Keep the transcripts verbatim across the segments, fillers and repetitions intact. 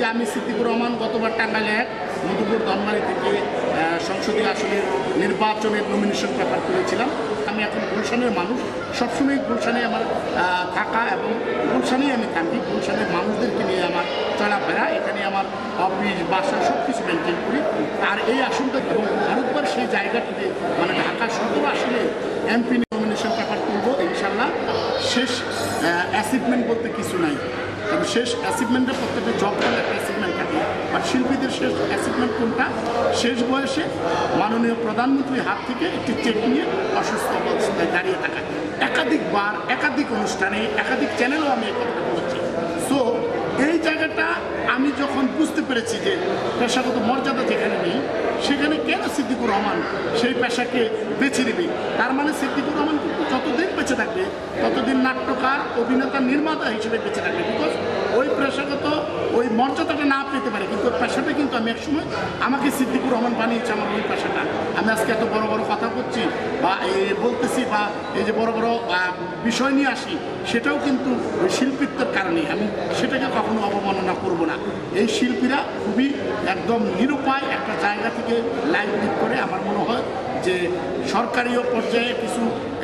যে আমি সিদ্দিকুর রহমান গতবার টাঙ্গাইলে এক মজিবুর ধনবাড়ি থেকে সংসদীয় আসনের নির্বাচনের নমিনেশন পেপার করেছিলাম। আমি এখন গুলশানের মানুষ, সবসময় গুলশানে আমার থাকা এবং গুলশানেই আমি থাকি। গুলশানের মানুষদেরকে নিয়ে আমার চলাফেরা, এখানে আমার অফিস বাসা সব কিছু মেনটেন করি। আর এই আসনটা এবং ভারতবর্ষ সেই জায়গাটিতে মানে ঢাকা সতেরো আসলে এমপি নমিনেশন পেপার তুলব ইনশাল্লাহ। শেষ অ্যাচিভমেন্ট বলতে কিছু নাই, তবে শেষ অ্যাচিভমেন্টের প্রত্যেকটা জব করলে একটা অ্যাচিভমেন্ট থাকে। বাট শিল্পীদের শেষ অ্যাচিভমেন্ট কোনটা? শেষ বয়সে মাননীয় প্রধানমন্ত্রীর হাত থেকে একটি চেক নিয়ে অসুস্থ অবস্থায় দাঁড়িয়ে থাকা। একাধিকবার একাধিক অনুষ্ঠানে একাধিক চ্যানেলও আমি এই কথাটা বলেছি। সো এই জায়গাটা আমি যখন বুঝতে পেরেছি যে পেশাগত মর্যাদা যেখানে নেই, সেখানে কেন সিদ্দিকুর রহমান সেই পেশাকে বেছে নেবে? তার মানে সিদ্দিকুর রহমান কিন্তু যতদিন বেঁচে থাকবে ততদিন নাট্যকার, অভিনেতা, নির্মাতা হিসেবে বেঁচে থাকবে। বিকজ ওই পেশাগত ওই মর্যাদাটা না পেতে পারে, কিন্তু ওই পেশাটা কিন্তু আমি একসময় আমাকে সিদ্দিকুর রহমান বানিয়েছে আমার ওই পেশাটা। আমি আজকে এত বড় বড় কথা করছি বা বলতেছি বা এই যে বড় বড় বিষয় নিয়ে আসি, সেটাও কিন্তু ওই শিল্পীত্বের কারণে। আমি সেটাকে কখনো অবমাননা করব না। এই শিল্পীরা খুবই একদম নিরুপায় একটা জায়গা থেকে লাইভ লিড করে। আমার মনে হয় যে সরকারিও পর্যায়ে কিছু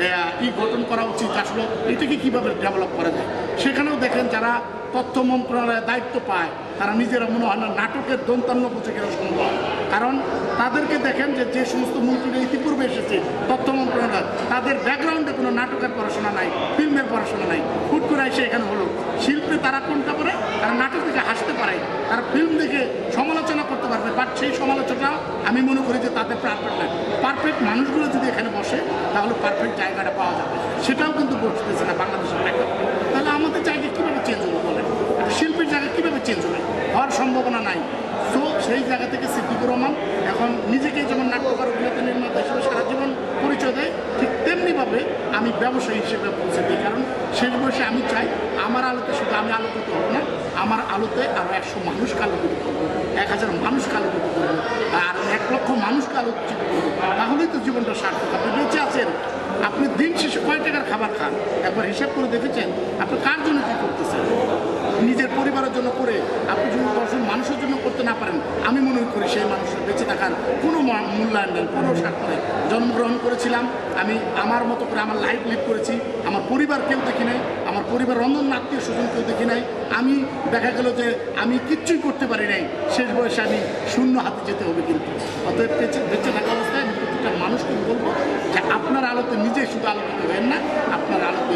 ই গঠন করা উচিত, আসলে এটাকে কীভাবে ডেভেলপ করা যায়। সেখানেও দেখেন যারা তথ্য মন্ত্রণালয়ের দায়িত্ব পায় তারা নিজেরা মনে হয় না নাটকের দন্তান্ন বুঝে কেন সম্ভব। কারণ তাদেরকে দেখেন যে যে সমস্ত মন্ত্রীরা ইতিপূর্বে এসেছে তথ্য মন্ত্রণালয়, তাদের ব্যাকগ্রাউন্ডে কোনো নাটকের পড়াশোনা নাই, ফিল্মের পড়াশোনা নাই। হুট করে এসে এখানে হলো। শিল্পী তারা কোনটা করে? তারা নাটক দেখে হাসতে পারে, তারা ফিল্ম দেখে সমালোচনা করতে পারবে। বাট সেই সমালোচনা আমি মনে করি যে তাদের পারফেক্ট না। পারফেক্ট মানুষগুলো যদি এখানে বসে তাহলে পারফেক্ট জায়গাটা পাওয়া যাবে। সেটাও কিন্তু বসতেছে না বাংলাদেশের প্রেক্ষাপটে। তাহলে আমাদের জায়গা কীভাবে চেঞ্জ হবে বলেন? শিল্পীর জায়গা কীভাবে চেঞ্জ হবে? হওয়ার সম্ভাবনা নাই। সো সেই জায়গা থেকে সিদ্দিকুর রহমান এখন নিজেকে যেমন নাট্যকার, অভিনেতা, নির্মাতা হিসেবে সারা জীবন পরিচয় দেয়, ঠিক তেমনিভাবে আমি ব্যবসায়ী হিসেবে পৌঁছে দিই। কারণ শেষ বয়সে আমি চাই আমার আলোতে শুধু আমি আলোকিত হব না, আমার আলোতে আরও একশো মানুষকে আলোকিত করবো, এক হাজার মানুষকে আলোকিত করবো, আর এক লক্ষ মানুষকে আলোকিত করবো। তাহলেই তো জীবনটা সার্থক। আপনি বেঁচে আছেন, আপনি দিন শেষে কয় টাকার খাবার খান একবার হিসাব করে দেখেছেন? আপনি কার জন্য কী করতেছেন? নিজের পরিবারের জন্য করে আপনি যদি দশজন মানুষের জন্য করতে না পারেন, আমি মনে করি সেই মানুষের বেঁচে থাকার কোনো মূল্যায়ন নেই, কোনো স্বার্থ নেই। জন্মগ্রহণ করেছিলাম, আমি আমার মতো করে আমার লাইফ লিড করেছি। আমার পরিবার কেউ দেখি নাই, আমার পরিবার রন্ধন আত্মীয় স্বজন কেউ দেখি নাই। আমি দেখা গেল যে আমি কিচ্ছুই করতে পারি নাই। শেষ বয়সে আমি শূন্য হাতে যেতে হবে। কিন্তু অতএব বেঁচে বেঁচে থাকা অবস্থায় আমি প্রত্যেকটা মানুষকে বলবো যে আপনার আলোতে নিজে শুধু আলোকিত হবেন না, আপনার আলোতে